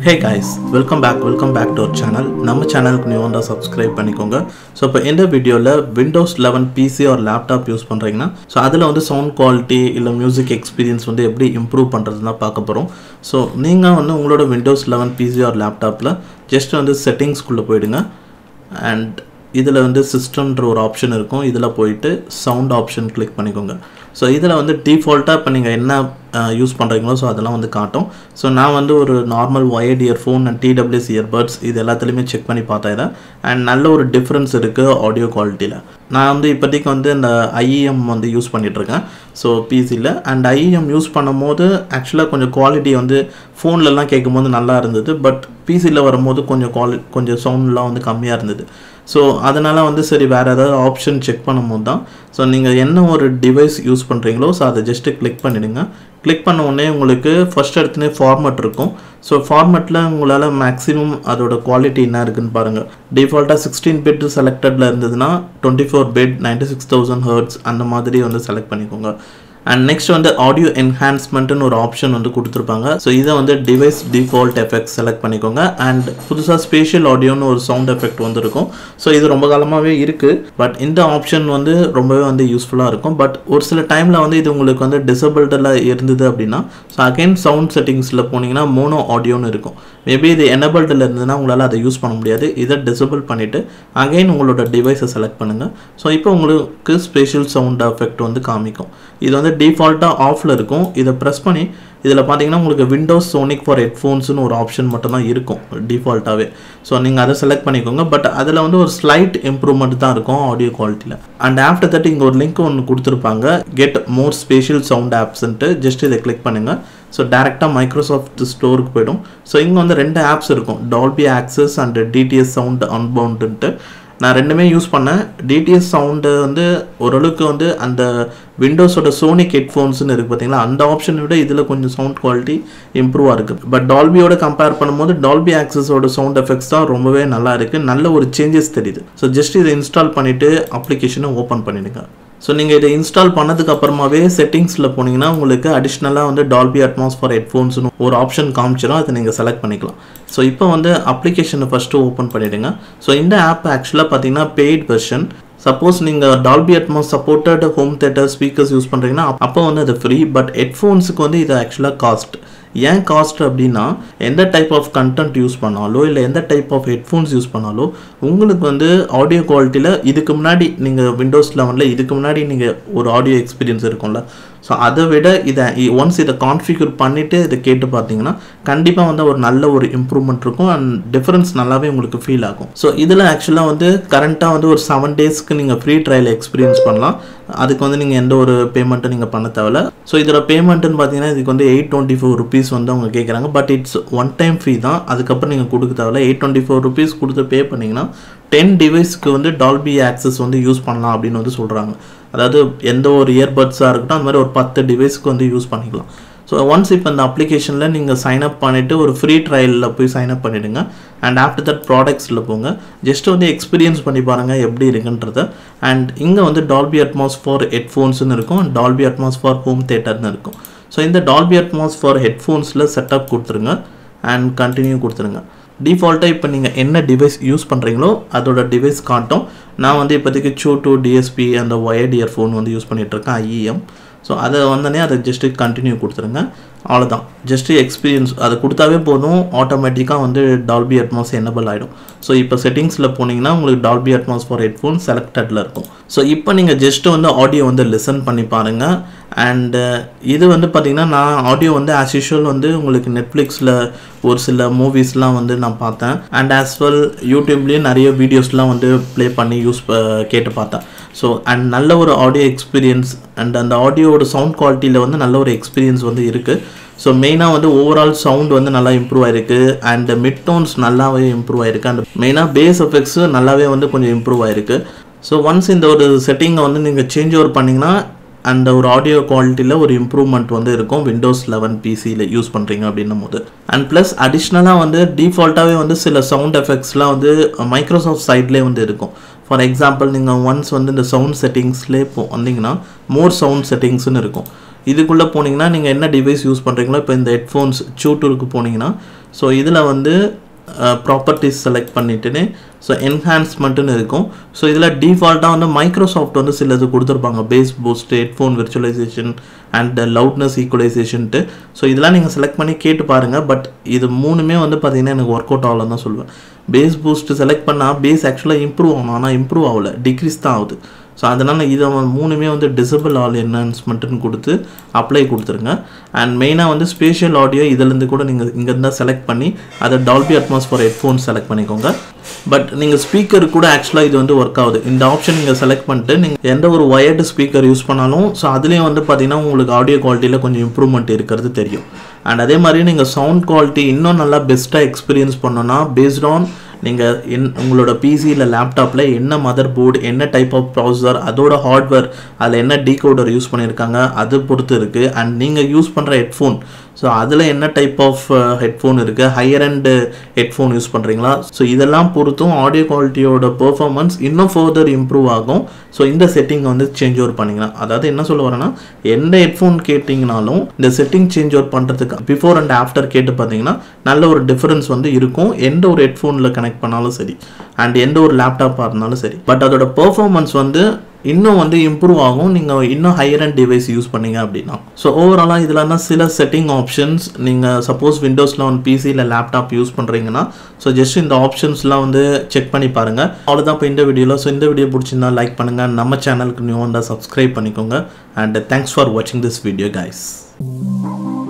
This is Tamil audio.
Hey guys, welcome back to our channel. நம்ம சேனலுக்கு நியூ வந்தா subscribe பண்ணிக்கோங்க. ஸோ இப்போ இந்த வீடியோவில் Windows 11 PC or laptop use பண்ணுறீங்கன்னா ஸோ அதில் வந்து சவுண்ட் குவாலிட்டி இல்லை மியூசிக் எக்ஸ்பீரியன்ஸ் வந்து எப்படி இம்ப்ரூவ் பண்ணுறதுனா பார்க்க போகிறோம். ஸோ நீங்கள் வந்து உங்களோட Windows 11 PC or லேப்டாப்பில் ஜஸ்ட் வந்து செட்டிங்ஸ்குள்ளே போயிடுங்க. அண்ட் இதில் வந்து சிஸ்டம்ன்ற ஒரு ஆப்ஷன் இருக்கும். இதில் போயிட்டு சவுண்ட் ஆப்ஷன் கிளிக் பண்ணிக்கோங்க. ஸோ இதில் வந்து டிஃபால்ட்டாக இப்போ நீங்கள் என்ன யூஸ் பண்ணுறீங்களோ ஸோ அதெல்லாம் வந்து காட்டும். ஸோ நான் வந்து ஒரு normal wired earphone and TWS earbuds இது எல்லாத்துலேயுமே செக் பண்ணி பார்த்தேன். அண்ட் நல்ல ஒரு டிஃப்ரென்ஸ் இருக்குது ஆடியோ குவாலிட்டியில். நான் வந்து இப்போதைக்கு வந்து இந்த IEM வந்து யூஸ் பண்ணிகிட்ருக்கேன் ஸோ பிசியில். அண்ட் IEM யூஸ் பண்ணும் போது ஆக்சுவலாக கொஞ்சம் குவாலிட்டி வந்து ஃபோன்லலாம் கேட்கும்போது நல்லா இருந்தது. பட் பிசியில் வரும்போது கொஞ்சம் சவுண்ட்லாம் வந்து கம்மியாக இருந்தது. ஸோ அதனால் வந்து சரி வேறு ஏதாவது ஆப்ஷன் செக் பண்ணும்போது தான் ஸோ நீங்கள் என்ன ஒரு டிவைஸ் யூஸ் பண்ணுறீங்களோ ஸோ அதை ஜஸ்ட்டு கிளிக் பண்ணிவிடுங்க. கிளிக் பண்ண உடனே உங்களுக்கு ஃபஸ்ட் எடுத்துனே ஃபார்மேட் இருக்கும். ஸோ ஃபார்மேட்டில் உங்களால் மேக்ஸிமம் அதோட குவாலிட்டி என்ன இருக்குதுன்னு பாருங்கள். டிஃபால்ட்டாக 16 பிட் செலக்டடில் இருந்ததுன்னா 24 பிட் 96,000 Hz அந்த மாதிரி வந்து செலக்ட் பண்ணிக்கோங்க. அண்ட் நெக்ஸ்ட் வந்து ஆடியோ என்ஹான்ஸ்மெண்ட்னு ஒரு ஆப்ஷன் வந்து கொடுத்துருப்பாங்க. ஸோ இதை வந்து டிவைஸ் டிஃபால்ட் எஃபெக்ட் செலக்ட் பண்ணிக்கோங்க. அண்ட் புதுசாக ஸ்பேஷியல் ஆடியோன்னு ஒரு சவுண்ட் எஃபெக்ட் வந்து இருக்கும். ஸோ இது ரொம்ப காலமாகவே இருக்குது. பட் இந்த ஆப்ஷன் வந்து ரொம்பவே வந்து யூஸ்ஃபுல்லாக இருக்கும். பட் ஒரு சில டைமில் வந்து இது உங்களுக்கு வந்து டிசபிள்டில் இருந்தது அப்படின்னா ஸோ அகைன் சவுண்ட் செட்டிங்ஸில் போனீங்கன்னா மோனோ ஆடியோன்னு இருக்கும். மேபி இது எனபிள்டில் இருந்ததுன்னா உங்களால் அதை யூஸ் பண்ண முடியாது. இதை டிசபிள் பண்ணிவிட்டு அகைன் உங்களோட டிவைஸை செலக்ட் பண்ணுங்கள். ஸோ இப்போ உங்களுக்கு ஸ்பெஷல் சவுண்ட் எஃபெக்ட் வந்து காமிக்கும். இது வந்து டிஃபால்ட்டாக ஆஃபில் இருக்கும். இதை ப்ரெஸ் பண்ணி இதில் பார்த்தீங்கன்னா உங்களுக்கு விண்டோஸ் சோனிக் ஃபார் ஹெட்ஃபோன்ஸ்னு ஒரு ஆப்ஷன் மட்டும்தான் இருக்கும் டிஃபால்ட்டாகவே. ஸோ நீங்கள் அதை செலக்ட் பண்ணிக்கோங்க. பட் அதில் வந்து ஒரு ஸ்லைட் இம்ப்ரூவ்மெண்ட் தான் இருக்கும் ஆடியோ குவாலிட்டியில். அண்ட் ஆஃப்டர் தட் இங்கே ஒரு லிங்க் ஒன்று கொடுத்துருப்பாங்க, கெட் மோர் ஸ்பெஷல் சவுண்ட் ஆப்ஸ்ன்ட்டு. ஜஸ்ட் இதை கிளிக் பண்ணுங்கள். ஸோ டேரெக்டாக மைக்ரோசாஃப்ட் ஸ்டோருக்கு போய்டும். ஸோ இங்கே வந்து 2 ஆப்ஸ் இருக்கும், Dolby Access and DTS sound அன்பவுண்டுன்ட்டு. நான் ரெண்டுமே யூஸ் பண்ணேன். DTS சவுண்டு வந்து ஓரளவுக்கு வந்து அந்த விண்டோஸோட சோனிக் ஹெட்ஃபோன்ஸ்னு இருக்குது பார்த்தீங்களா, அந்த ஆப்ஷனை விட இதில் கொஞ்சம் சவுண்ட் குவாலிட்டி இம்ப்ரூவாக இருக்குது. பட் டால்பியோட கம்பேர் பண்ணும்போது டால்பி ஆக்சஸோட சவுண்ட் எஃபெக்ட்ஸ் தான் ரொம்பவே நல்லா இருக்குது. நல்ல ஒரு சேஞ்சஸ் தெரியுது. ஸோ ஜஸ்ட் இதை இன்ஸ்டால் பண்ணிவிட்டு அப்ளிகேஷனை ஓப்பன் பண்ணிவிடுங்க. ஸோ நீங்கள் இதை இன்ஸ்டால் பண்ணதுக்கு அப்புறமாவே செட்டிங்ஸில் போனீங்கன்னா உங்களுக்கு அடிஷ்னலாக வந்து டால்பி அட்மாஸ் ஃபார் ஹெட்ஃபோன்ஸ்னு ஒரு ஆப்ஷன் காமிச்சிடும். அதை நீங்கள் செலக்ட் பண்ணிக்கலாம். ஸோ இப்போ வந்து அப்ளிகேஷனை ஃபஸ்ட்டு ஓப்பன் பண்ணிவிடுங்க. ஸோ இந்த ஆப் ஆக்சுவலாக பார்த்தீங்கன்னா பெய்ட் வெர்ஷன். சப்போஸ் நீங்கள் Dolby Atmos supported home theatre speakers use பண்ணுறீங்கன்னா அப்போ வந்து அது ஃப்ரீ. பட் ஹெட்ஃபோன்ஸுக்கு வந்து இது ஆக்சுவலாக காஸ்ட். ஏன் காஸ்ட் அப்படின்னா எந்த டைப் ஆஃப் கண்டென்ட் யூஸ் பண்ணாலோ இல்லை எந்த டைப் ஆஃப் ஹெட்ஃபோன்ஸ் யூஸ் பண்ணாலோ உங்களுக்கு வந்து ஆடியோ குவாலிட்டியில் இதுக்கு முன்னாடி நீங்கள் விண்டோஸ் 11 இதுக்கு முன்னாடி நீங்கள் ஒரு ஆடியோ எக்ஸ்பீரியன்ஸ் இருக்கும்ல, ஸோ அதை விட இதை ஒன்ஸ் இதை கான்ஃபிகர் பண்ணிவிட்டு இதை கேட்டு பார்த்தீங்கன்னா கண்டிப்பாக வந்து ஒரு நல்ல ஒரு இம்ப்ரூவ்மெண்ட் இருக்கும். அண்ட் டிஃப்ரென்ஸ் நல்லாவே உங்களுக்கு ஃபீல் ஆகும். ஸோ இதில் ஆக்சுவலாக வந்து கரண்ட்டாக வந்து ஒரு 7 டேஸ்க்கு நீங்கள் ஃப்ரீ ட்ரையல் எக்ஸ்பீரியன்ஸ் பண்ணலாம். அதுக்கு வந்து நீங்கள் எந்த ஒரு பேமெண்ட்டும் நீங்கள் பண்ண தேவையில்ல. ஸோ இதோட பேமெண்ட்டுன்னு பார்த்தீங்கன்னா இதுக்கு வந்து 824 rupees வந்து அவங்க கேட்குறாங்க. But it's one time free தான். அதுக்கப்புறம் நீங்கள் கொடுக்க தேவையில்ல. 824 rupees கொடுத்து பே பண்ணிங்கன்னா 10 டிவைஸ்க்கு வந்து டால்பி ஆக்சஸ் வந்து யூஸ் பண்ணலாம் அப்படின்னு வந்து சொல்கிறாங்க. அதாவது எந்த ஒரு இயர்பட்ஸாக இருக்கட்டும் அந்த மாதிரி ஒரு 10 டிவைஸ்க்கு வந்து யூஸ் பண்ணிக்கலாம். ஸோ ஒன்ஸ் இப்போ இந்த அப்ளிகேஷனில் நீங்கள் சைன்அப் பண்ணிவிட்டு ஒரு ஃப்ரீ ட்ரையலில் போய் சைன்அப் பண்ணிவிடுங்க. அண்ட் ஆஃப்டர் தட் ப்ராடக்ட்ஸில் போங்க. ஜஸ்ட் வந்து எக்ஸ்பீரியன்ஸ் பண்ணி பாருங்கள் எப்படி இருக்குன்றத. அண்ட் இங்கே வந்து டால்பி அட்மாஸ் ஃபார் ஹெட்ஃபோன்ஸ்னு இருக்கும், டால்பி அட்மாஸ் ஃபார் ஹோம் தியேட்டர்னு இருக்கும். ஸோ இந்த டால்பி அட்மாஸ் ஃபார் ஹெட்ஃபோன்ஸில் செட்டப் கொடுத்துருங்க அண்ட் கண்டினியூ கொடுத்துருங்க. டிஃபால்ட்டாக இப்போ நீங்கள் என்ன டிவைஸ் யூஸ் பண்ணுறீங்களோ அதோட டிவைஸ் காட்டும். நான் வந்து இப்போதைக்கு Q2 DSP அந்த ஒயர்ட் இயர்ஃபோன் வந்து யூஸ் பண்ணிகிட்ருக்கேன் IEM. ஸோ அதை வந்தோடனே அதை ஜஸ்ட்டு கண்டினியூ கொடுத்துருங்க. அவ்வளோதான். ஜஸ்ட்டு எக்ஸ்பீரியன்ஸ் அதை கொடுத்தாவே போதும், ஆட்டோமேட்டிக்காக வந்து டால்பி அட்மாஸ் எனபிள் ஆகிடும். ஸோ இப்போ செட்டிங்ஸில் போனீங்கன்னா உங்களுக்கு டால்பி அட்மாஸ் ஃபார் ஹெட்ஃபோன் செலக்டடில் இருக்கும். ஸோ இப்போ நீங்கள் ஜஸ்ட்டு வந்து ஆடியோ வந்து லிசன் பண்ணி பாருங்கள். அண்டு இது வந்து பார்த்திங்கன்னா நான் ஆடியோ வந்து ஆஸ் யூஷுவல் வந்து உங்களுக்கு நெட்ஃப்ளிக்ஸில் ஒரு சில மூவிஸ்லாம் வந்து நான் பார்த்தேன். அண்ட் ஆஸ் வெல் யூடியூப்லேயும் நிறைய வீடியோஸ்லாம் வந்து ப்ளே பண்ணி கேட்டு பார்த்தேன். ஸோ அண்ட் நல்ல ஒரு ஆடியோ எக்ஸ்பீரியன்ஸ் அண்ட் அந்த ஆடியோட சவுண்ட் குவாலிட்டியில் வந்து நல்ல ஒரு எக்ஸ்பீரியன்ஸ் வந்து இருக்குது. ஸோ மெயினாக வந்து ஓவரால் சவுண்ட் வந்து நல்லா இம்ப்ரூவ் ஆகிருக்கு. அண்ட் மிட் டோன்ஸ் நல்லாவே இம்ப்ரூவ் ஆகிருக்கு. அண்ட் மெயினாக பேஸ் எஃபெக்ட்ஸு நல்லாவே வந்து கொஞ்சம் இம்ப்ரூவ் ஆகிருக்கு. ஸோ ஒன்ஸ் இந்த ஒரு செட்டிங்கை வந்து நீங்கள் சேஞ்ச் ஓவர் பண்ணிங்கன்னா அந்த ஒரு ஆடியோ குவாலிட்டியில் ஒரு இம்ப்ரூவ்மெண்ட் வந்து இருக்கும் விண்டோஸ் 11 பிசியில் யூஸ் பண்ணுறீங்க அப்படின்னும் போது. அண்ட் ப்ளஸ் அடிஷ்னலாக வந்து டிஃபால்ட்டாகவே வந்து சில சவுண்ட் எஃபெக்ட்ஸ்லாம் வந்து மைக்ரோசாஃப்ட் சைட்லேயே வந்து இருக்கும். ஃபார் எக்ஸாம்பிள் நீங்கள் ஒன்ஸ் வந்து இந்த சவுண்ட் செட்டிங்ஸ்லேயே வந்தீங்கன்னா மோர் சவுண்ட் செட்டிங்ஸ்னு இருக்கும். இதுக்குள்ளே போனீங்கன்னா நீங்கள் என்ன டிவைஸ் யூஸ் பண்ணுறீங்களோ இப்போ இந்த ஹெட்ஃபோன்ஸ் Q2க்கு போனீங்கன்னா ஸோ இதில் வந்து ப்ராப்பர்ட்டிஸ் செலக்ட் பண்ணிட்டுன்னு ஸோ என்ஹான்ஸ்மெண்ட்டுன்னு இருக்கும். ஸோ இதில் டிஃபால்ட்டாக வந்து மைக்ரோசாஃப்ட் வந்து சிலது கொடுத்துருப்பாங்க, bass boost, headphone virtualization and loudness ஈக்குவலைசேஷன்ட்டு. ஸோ இதெல்லாம் நீங்கள் செலக்ட் பண்ணி கேட்டு பாருங்கள். பட் இது மூணுமே வந்து பார்த்திங்கன்னா எனக்கு ஒர்க் அவுட் ஆகலன்னு தான் சொல்லுவேன். பேஸ் பூஸ்ட் செலக்ட் பண்ணால் பேஸ் ஆக்சுவலாக இம்ப்ரூவ் ஆகணும், ஆனால் இம்ப்ரூவ் ஆகலை, டிக்ரீஸ் தான் ஆகுது. ஸோ அதனால் இதை மூணுமே வந்து டிசபிள் ஆல் என்ஹான்ஸ்மெண்ட்டுன்னு கொடுத்து அப்ளை கொடுத்துருங்க. அண்ட் மெயினாக வந்து ஸ்பேஷியல் ஆடியோ இதிலேருந்து கூட நீங்கள் இங்கேருந்து செலக்ட் பண்ணி அதை Dolby Atmos for headphones select பண்ணிக்கோங்க. பட் நீங்கள் ஸ்பீக்கர் கூட ஆக்சுவலாக இது வந்து ஒர்க் ஆகுது. இந்த ஆப்ஷன் நீங்கள் செலக்ட் பண்ணிட்டு நீங்கள் எந்த ஒரு ஒயர்டு ஸ்பீக்கர் யூஸ் பண்ணாலும் ஸோ அதுலேயும் வந்து பார்த்தீங்கன்னா உங்களுக்கு ஆடியோ குவாலிட்டியில் கொஞ்சம் இம்ப்ரூவ்மெண்ட் இருக்கிறது தெரியும். அண்ட் அதே மாதிரி நீங்கள் சவுண்ட் குவாலிட்டி இன்னும் நல்லா பெஸ்ட்டாக எக்ஸ்பீரியன்ஸ் பண்ணோன்னா பேஸ்ட் ஆன் நீங்கள் உங்களோட பிசி இல்லை லேப்டாப்பில் என்ன மதர் போர்டு, என்ன டைப் ஆஃப் ப்ராசஸர், அதோட ஹார்ட்வேர், அதில் என்ன டீகோடர் யூஸ் பண்ணியிருக்காங்க அது பொறுத்து இருக்குது. அண்ட் நீங்கள் யூஸ் பண்ணுற ஹெட்ஃபோன், ஸோ அதில் என்ன டைப் ஆஃப் ஹெட்ஃபோன் இருக்குது, ஹையர் அண்ட் ஹெட்ஃபோன் யூஸ் பண்ணுறீங்களா, ஸோ இதெல்லாம் பொறுத்தும் ஆடியோ குவாலிட்டியோட பெர்ஃபார்மன்ஸ் இன்னும் ஃபர்தர் இம்ப்ரூவ் ஆகும். ஸோ இந்த செட்டிங்கை வந்து சேஞ்ச் ஓவர் பண்ணிக்கலாம். அதாவது என்ன சொல்ல வரேன்னா, எந்த ஹெட்ஃபோன் கேட்டிங்கனாலும் இந்த செட்டிங் சேஞ்ச் ஓவர் பண்ணுறதுக்கு பிஃபோர் அண்ட் ஆஃப்டர் கேட்டு பார்த்தீங்கன்னா நல்ல ஒரு டிஃபரன்ஸ் வந்து இருக்கும். எந்த ஒரு ஹெட்ஃபோனில் கனெக்ட் பண்ணாலும் சரி அண்ட் எந்த ஒரு லேப்டாப்பாக இருந்தாலும் சரி. பட் அதோட பெர்ஃபார்மன்ஸ் வந்து இன்னும் வந்து இம்ப்ரூவ் ஆகும் நீங்கள் இன்னும் ஹையர் அண்ட் டிவைஸ் யூஸ் பண்ணீங்க அப்படின்னா. ஸோ ஓவராலாக இதில் தான் சில செட்டிங் ஆப்ஷன்ஸ். நீங்கள் சப்போஸ் விண்டோஸில் வந்து பிசி இல்லை லேப்டாப் யூஸ் பண்ணுறீங்கன்னா ஸோ ஜஸ்ட் இந்த ஆப்ஷன்ஸ்லாம் வந்து செக் பண்ணி பாருங்கள். அவ்வளோதான் இப்போ இந்த வீடியோவில். ஸோ இந்த வீடியோ பிடிச்சிருந்தா லைக் பண்ணுங்கள், நம்ம சேனலுக்கு நியூ வந்தால் சப்ஸ்கிரைப் பண்ணிக்கோங்க. அண்ட் தேங்க்ஸ் ஃபார் வாட்சிங் திஸ் வீடியோ கைஸ்.